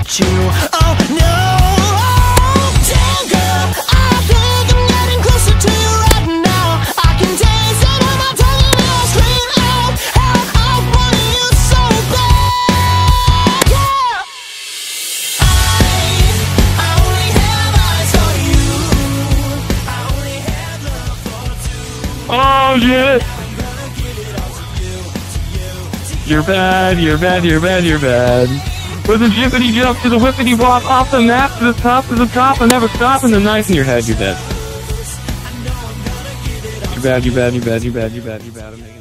you. Oh no, oh, damn girl, I think I'm getting closer to you right now. I can taste it on my tongue and I'll scream out, help, I want you so bad, yeah. I only have eyes for you. I only have love for two. Oh shit! You're bad, you're bad, you're bad, you're bad. With a jippity jump to the whippity wop, off the map to the top, and never stop, and the knife in your head, you're dead. You bad, you bad, you bad, you bad, you bad, you bad,